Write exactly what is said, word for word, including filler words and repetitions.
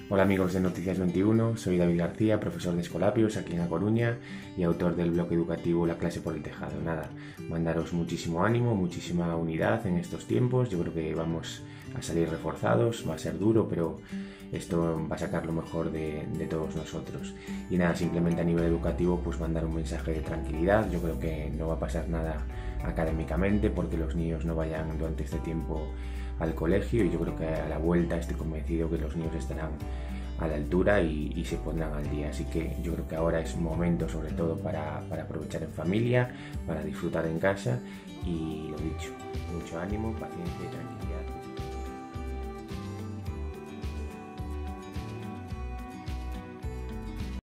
Hola amigos de Noticias veintiuno, soy David García, profesor de Escolapios aquí en A Coruña y autor del blog educativo La Clase por el Tejado. Nada, mandaros muchísimo ánimo, muchísima unidad en estos tiempos. Yo creo que vamos a salir reforzados, va a ser duro, pero esto va a sacar lo mejor de, de todos nosotros. Y nada, simplemente a nivel educativo, pues mandar un mensaje de tranquilidad. Yo creo que no va a pasar nada académicamente porque los niños no vayan durante este tiempo al colegio, y yo creo que a la vuelta estoy convencido que los niños estarán a la altura y, y se pondrán al día. Así que yo creo que ahora es un momento sobre todo para, para aprovechar en familia, para disfrutar en casa y lo dicho, mucho ánimo, paciencia y tranquilidad.